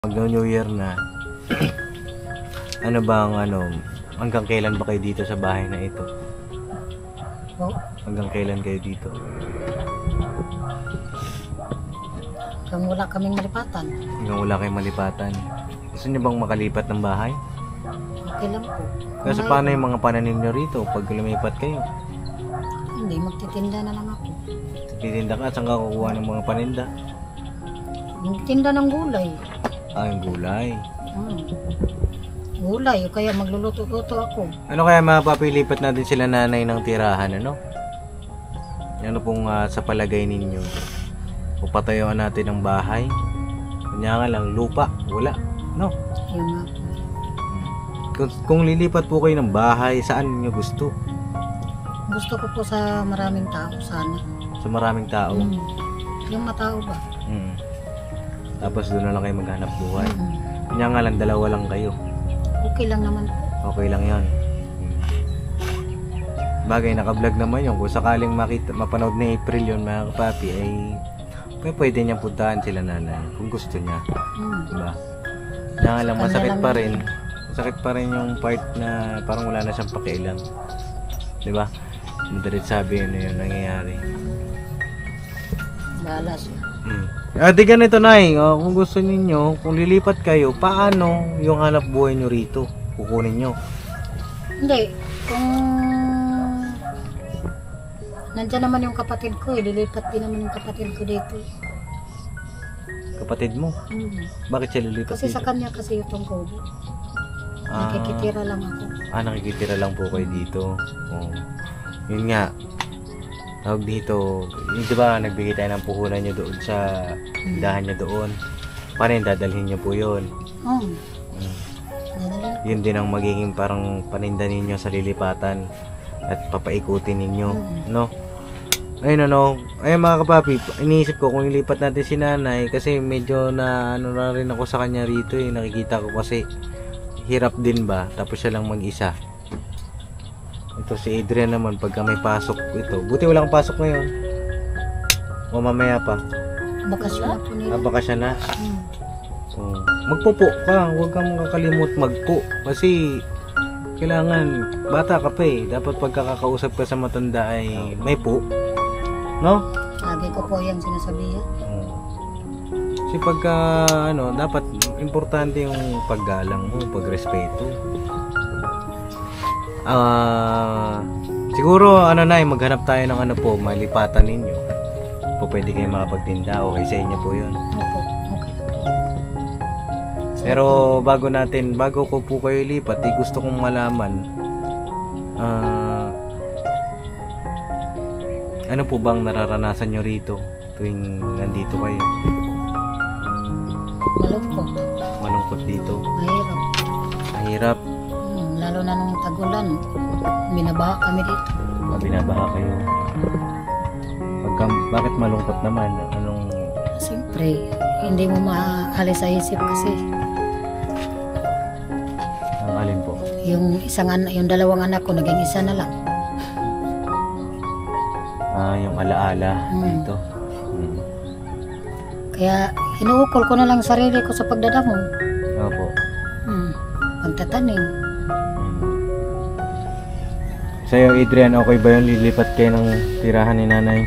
Mag-New Year na. Ano ba ang hanggang kailan ba kayo dito sa bahay na ito? Po, Hanggang kailan kayo dito? kung wala kaming malipatan, Hanggang wala kayong malipatan. Gusto niyo bang makalipat ng bahay? okay lang po. Kasi paano yung mga pananim niyo rito pag lumipat kayo? Hindi, magtitinda na lang ako. Titinda ka, saan ka kukuha ng mga paninda? Magtinda ng gulay. Yung gulay. Gulay, o kaya magluluto-luto ako. Ano kaya mapapilipat natin sila nanay ng tirahan, ano? Ano pong sa palagay ninyo? Papatayuan natin ng bahay? Kanya nga lang, lupa, wala, no? Yun nga po. Kung lilipat po kayo ng bahay, saan niyo gusto? Gusto ko po sa maraming tao sana. Sa maraming tao. Yung matao ba? Mm. Tapos doon na lang kayo maghanap buhay. Mm. Kanya nga lang, dalawa lang kayo. Okay lang naman po. Okay lang yan. Bagay, naka-vlog naman yun. Kung sakaling mapanood ni April yun, mga kapapi, ay pwede niyang puntahan sila nanay kung gusto niya. Diba? Kaya nga lang, masakit pa rin. Masakit pa rin yung part na parang wala na siyang pakialam. Diba? Madalit sabi yun yung nangyayari. Bahala siya. Di ganito, Nay. Kung gusto ninyo, kung lilipat kayo, paano yung hanap buhay nyo rito? Kukunin nyo. Hindi, kung nandyan naman yung kapatid ko, lilipat din naman yung kapatid ko dito. Kapatid mo? Bakit siya lilipat Kasi dito? sa kanya kasi yung COVID. Nakikitira lang ako. Nakikitira lang po kayo dito. Yun nga. Tawag dito, yung diba nagbigay tayo ng puhunan nyo doon sa dahan nyo doon. Paano yung dadalhin nyo po yun? Yun din ang magiging parang paninda ninyo sa lilipatan at papaikutin ninyo, no? Ayun ayun mga kapapi, iniisip ko kung ilipat natin si nanay kasi medyo na na rin ako sa kanya rito nakikita ko kasi hirap din ba, tapos siya lang mag-isa. Ito si Adrian naman pagka may pasok ito. Buti walang pasok ngayon. O mamaya pa. Bakasyon na po nila. Bakasyon na. Magpupo ka. Huwag kang makakalimot magpo. Kasi kailangan, bata ka pa eh. Dapat pagkakakausap ka sa matanda ay may po. No? Lagi ko po yung sinasabihan. Kasi pagka dapat importante yung paggalang mo, pagrespeto. Siguro maghanap tayo ng malipatan ninyo. Pwede kayo makapagtinda, okay sa inyo po yun. Opo, okay. Pero bago ko po kayo lipat, gusto kong malaman ano po bang nararanasan nyo rito tuwing nandito kayo? Malungkot dito. Mahirap. Lalo na nung tagulan, binabaha kami dito. Binabaha kayo. Bakit malungkot naman? Siyempre, hindi mo maalis sa isip kasi Ang alin po? yung dalawang anak ko naging isa na lang. Yung alaala dito. Kaya inuukol ko na lang sarili ko sa pagdadamo. Opo. Pagtatanim. Sa'yo, Adrian, okay ba yun? Lilipat kayo ng tirahan ni nanay?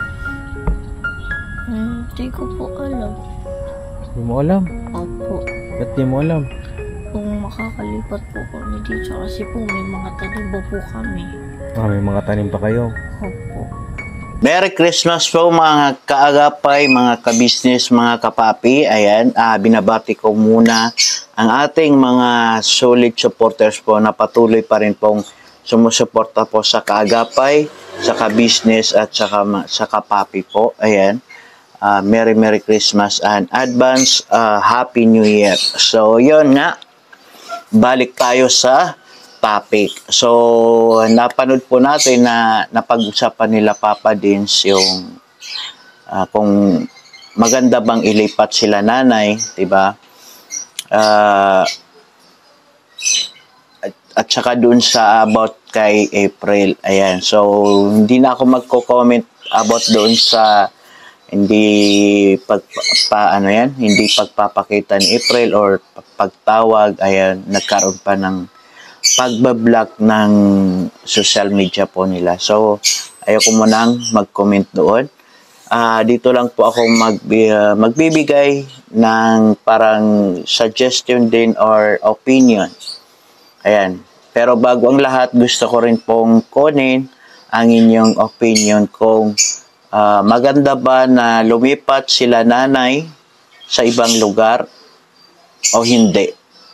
Hindi ko po alam. Hindi mo alam? Opo. Ba't di mo alam? Kung makakalipat po kami dito kasi po may mga tanim po kami. May mga tanim pa kayo? Opo. Merry Christmas po mga kaagapay, mga kabisnes, mga kapapi. Ayan, binabati ko muna ang ating mga solid supporters po na patuloy pa rin pong sumusuporta po sa kaagapay, sa kabisnes at sa kapapi po. Ayan, Merry Christmas and advance Happy New Year. So, yun nga, balik tayo sa topic. So, napanood po natin na napag-usapan nila Papa Dins yung kung maganda bang ilipat sila nanay, diba? At saka dun sa about kay April. Ayan. So, hindi na ako magko-comment about doon sa hindi hindi pagpapakita ni April or pagtawag, ayan, nagkaroon pa ng pagbablock ng social media po nila. So, ayoko mo nang mag-comment doon. Dito lang po ako magbibigay ng parang suggestion din or opinion. Ayan. Pero bago ang lahat, gusto ko rin pong kunin ang inyong opinion kung maganda ba na lumipat sila nanay sa ibang lugar o hindi.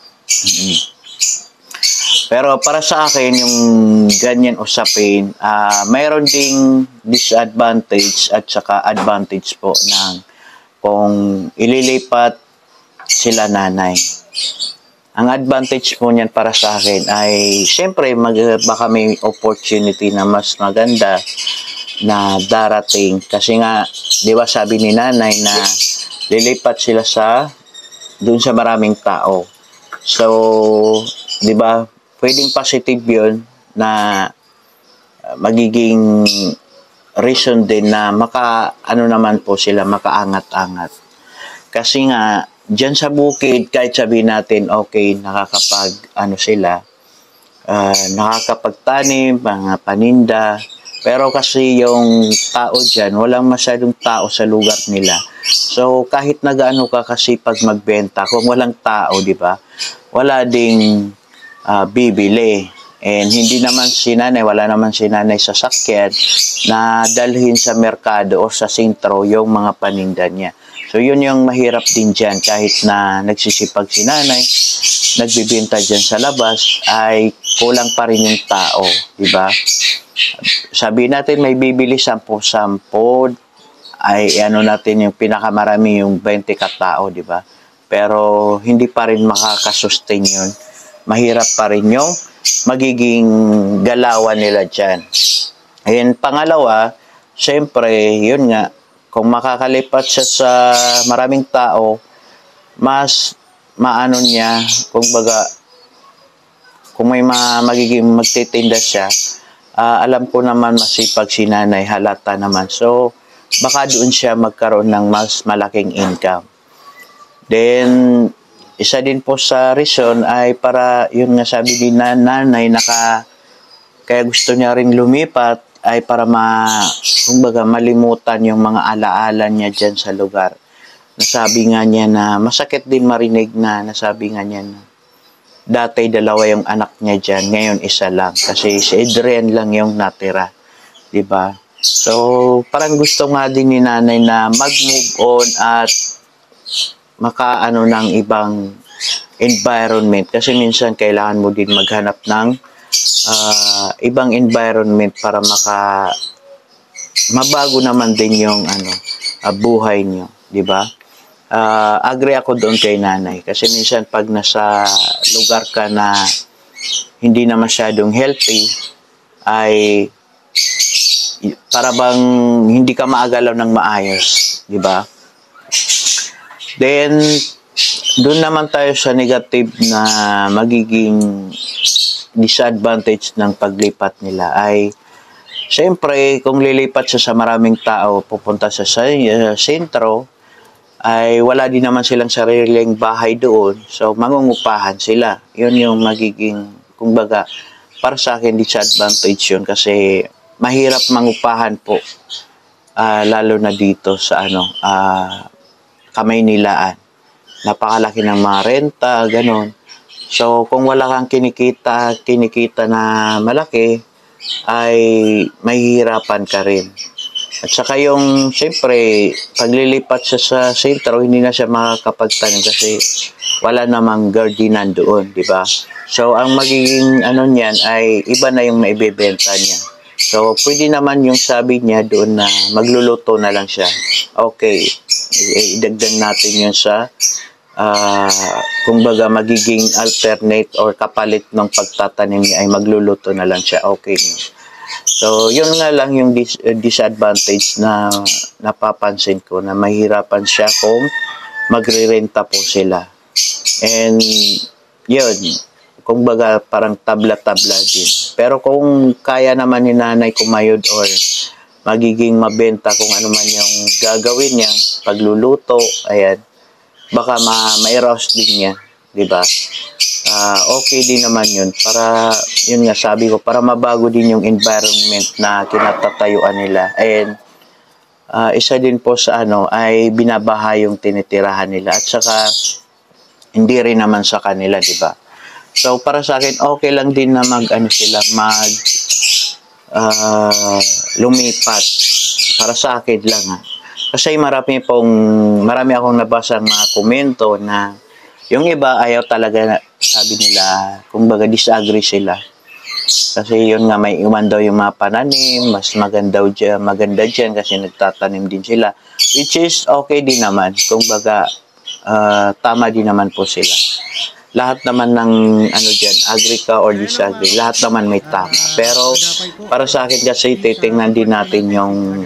Pero para sa akin, yung ganyan usapin, mayroon ding disadvantage at saka advantage po ng kung ililipat sila nanay. Ang advantage po niyan para sa akin ay siyempre baka may opportunity na mas maganda na darating. Kasi nga, di ba sabi ni nanay na lilipat sila dun sa maraming tao. So, di ba, pwedeng positive yun na magiging reason din na naman po sila, makaangat-angat. Kasi nga, dyan sa bukid, kahit sabihin natin, okay, sila, nakakapagtanim, mga paninda, pero kasi yung tao dyan, walang masyadong tao sa lugar nila. So, kahit nagaano ka kasi pag magbenta, kung walang tao, di ba, wala ding bibili. And hindi naman wala naman si nanay sa sakyan na dalhin sa merkado o sa sentro yung mga paninda niya. So, yun yung mahirap din dyan. Kahit na nagsisipag si nanay, nagbibenta dyan sa labas, ay kulang pa rin yung tao. Diba? Sabi natin may bibili 10 ay natin yung pinakamarami yung 20 katao. Diba? Pero hindi pa rin makakasustain yun. Mahirap pa rin yung magiging galawan nila dyan. And pangalawa, syempre, yun nga, kung makakalipat siya sa maraming tao, mas maano niya, kung may magiging magtitinda siya, alam ko naman masipag si nanay, halata naman. So, baka doon siya magkaroon ng mas malaking income. Then, isa din po sa reason ay para, yun nga sabi din na nanay, kaya gusto niya rin lumipat, ay para malimutan yung mga alaala niya dyan sa lugar. Nasabi nga niya na, masakit din marinig na, nasabi nga niya na, dati 2 yung anak niya dyan, ngayon 1 lang. Kasi si Adrian lang yung natira. Diba? So, parang gusto nga din ni nanay na mag-move on at ng ibang environment. Kasi minsan kailangan mo din maghanap ng ibang environment para mabago naman din yung buhay niyo, di ba? Agree ako doon kay nanay kasi minsan pag nasa lugar ka na hindi na masyadong healthy ay para bang hindi ka maagalaw ng maayos, di ba? Then doon naman tayo sa negative na magiging disadvantage ng paglipat nila ay syempre kung lilipat siya sa maraming tao pupunta sa sentro ay wala din naman silang sariling bahay doon, so mangungupahan sila. Yun yung magiging para sa akin disadvantage yun kasi mahirap mangupahan po, lalo na dito sa Kamaynilaan. Napakalaki ng mga renta, ganon. So, kung wala kang kinikita na malaki, ay mahihirapan ka rin. At saka yung, siyempre, paglilipat siya sa sentro, hindi na siya makakapagtanim kasi wala namang gardenan doon, di ba? So, ang magiging niyan ay iba na yung maibebenta niya. So, pwede naman yung sabi niya doon na magluluto na lang siya. Okay, idagdag natin yun sa magiging alternate or kapalit ng pagtatanim niya ay magluluto na lang siya. Okay. So, yun nga lang yung disadvantage na napapansin ko na mahirapan siya kung magre-renta po sila. And, yun, parang tabla-tabla din. Pero kung kaya naman ni nanay kumayod or magiging mabenta kung ano man yung gagawin niya, pagluluto, ayan. Baka ma-roast din niya, di ba? Okay din naman yun. Para, yun nga sabi ko, para mabago din yung environment na kinatatayuan nila. And, isa din po sa ay binabaha yung tinitirahan nila. At saka, hindi rin naman sa kanila, di ba? So, para sa akin, okay lang din na lumipat. Para sa akin lang, ha. Kasi marami akong nabasang mga komento na yung iba ayaw talaga, sabi nila, kumbaga disagree sila. Kasi yun nga, may iwan daw yung mga pananim, mas maganda dyan kasi nagtatanim din sila. Which is okay din naman, kumbaga tama din naman po sila. Lahat naman ng dyan, agree ka or disagree, lahat naman may tama. Pero para sa akin kasi titingnan din natin yung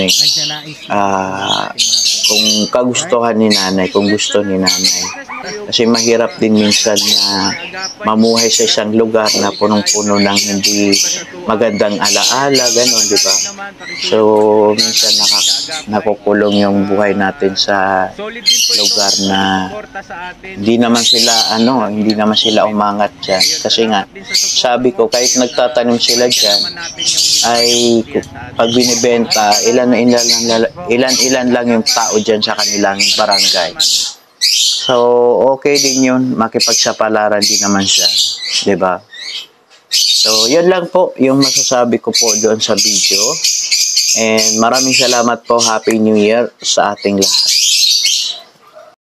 kung kagustuhan ni nanay, kung gusto ni nanay. Kasi mahirap din minsan na mamuhay sa isang lugar na punong-puno ng hindi magandang alaala, gano'n, di ba? So, minsan nakukulong yung buhay natin sa lugar na hindi naman sila umangat dyan. Kasi nga, sabi ko, kahit nagtatanim sila dyan, ay pag binibenta, ilan lang yung tao dyan sa kanilang barangay. So, okay din yun. Makipagsapalaran din naman siya. Diba? So, yun lang po yung masasabi ko po doon sa video. And maraming salamat po. Happy New Year sa ating lahat.